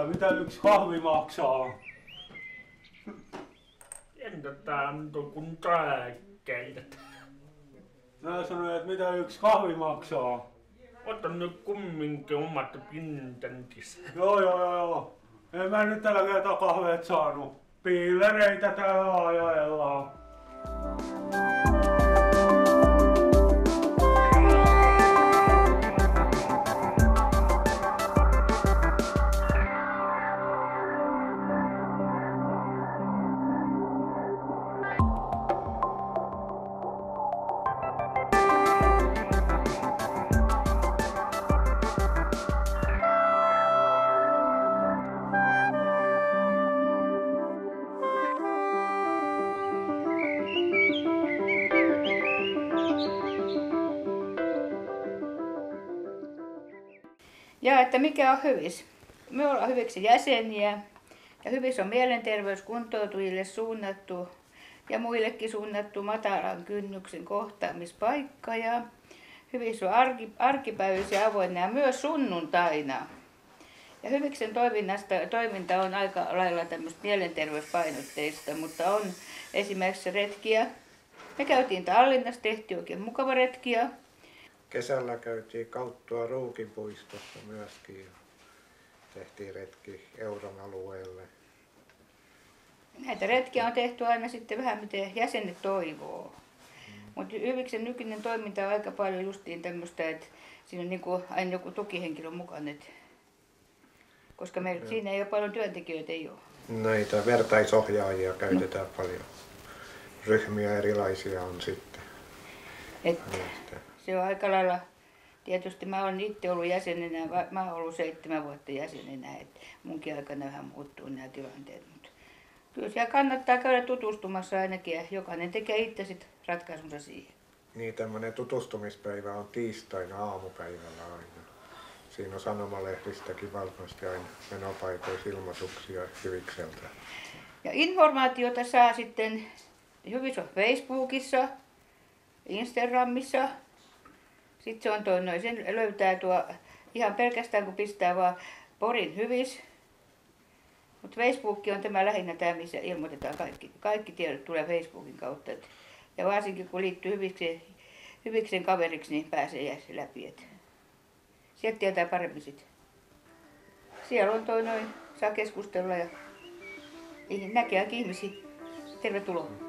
tiedä, mitä yksi kahvi maksaa. Entä kun tääkkeitä? Mä sanoin, että mitä yksi kahvi maksaa. Ota nyt kumminkin omat pintantis. Joo. En mä nyt tällä kertaa kahveet saanut. Piilereitä täällä ajaellaan. Ja että mikä on Hyvis? Me ollaan Hyviksen jäseniä ja Hyvis on mielenterveyskuntoutujille suunnattu ja muillekin suunnattu matalan kynnyksen kohtaamispaikka. Ja Hyvis on arkipäivisin avoinna ja myös sunnuntaina. Ja Hyviksen toiminta on aika lailla tämmöistä mielenterveyspainotteista, mutta on esimerkiksi retkiä. Me käytiin Tallinnassa, tehtiin oikein mukava retkiä. Kesällä käytiin Kauttua Ruukinpuistossa myöskin ja tehtiin retki Euron alueelle. Näitä retkiä on tehty aina sitten vähän miten jäsenet toivoo. Mutta Hyviksen nykyinen toiminta on aika paljon justiin tämmöistä, että siinä on niinku aina joku tukihenkilö mukana. Koska meillä siinä ei ole paljon työntekijöitä. Ei ole. Näitä vertaisohjaajia käytetään paljon. Ryhmiä erilaisia on sitten. Se on aika lailla, tietysti mä olen itse ollut jäsenenä, mä olen ollut 7 vuotta jäsenenä, että munkin aikana vähän muuttuu nämä tilanteet. Mutta kyllä siellä kannattaa käydä tutustumassa ainakin ja jokainen tekee itse sit ratkaisunsa siihen. Niin, tämmöinen tutustumispäivä on tiistaina aamupäivällä aina. Siinä on sanomalehdistäkin valkoisesti aina menopaikoissa ilmoituksia Hyvikseltä. Ja informaatiota saa sitten, Hyvis on Facebookissa, Instagramissa. Sitten se on sen löytää ihan pelkästään kun pistää vaan Porin Hyvis. Mutta Facebook on tämä lähinnä tämä, missä ilmoitetaan kaikki tiedot tulee Facebookin kautta. Ja varsinkin kun liittyy Hyviksen kaveriksi, niin pääsee läpi. Sieltä tietää paremmin sitten. Siellä on saa keskustella ja näkee ihmisiä. Tervetuloa.